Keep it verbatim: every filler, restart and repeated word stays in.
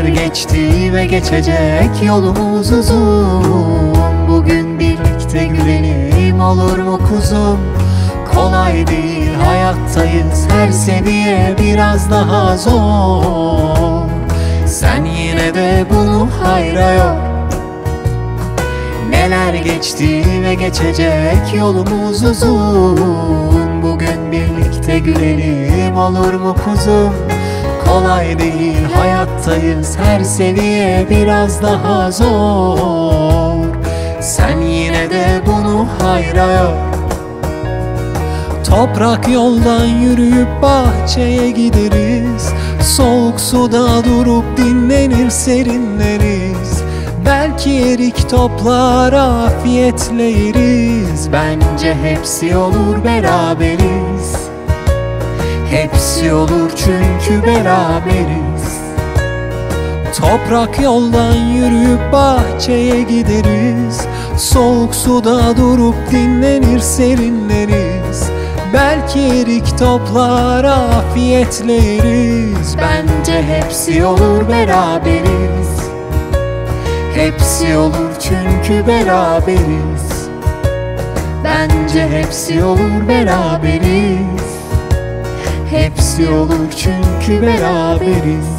geçti ve geçecek, yolumuz uzun. Bugün birlikte gülelim, olur mu kuzum? Kolay değil, hayattayız, her seviye biraz daha zor. Sen yine de bunu hayra yor. Neler geçti ve geçecek, yolumuz uzun. Bugün birlikte gülelim, olur mu kuzum? Kolay değil, hayattayız, her seviye biraz daha zor. Sen yine de bunu hayra yor. Toprak yoldan yürüyüp bahçeye gideriz, soğuk suda durup dinlenir serinleriz. Belki erik toplar afiyetle yeriz. Bence hepsi olur, beraberiz. Hepsi olur çünkü beraberiz. Toprak yoldan yürüyüp bahçeye gideriz, soğuk suda durup dinlenir serinleriz. Belki erik toplar afiyetle yeriz. Bence hepsi olur, beraberiz. Hepsi olur çünkü beraberiz. Bence hepsi olur, beraberiz. Hepsi olur çünkü beraberiz.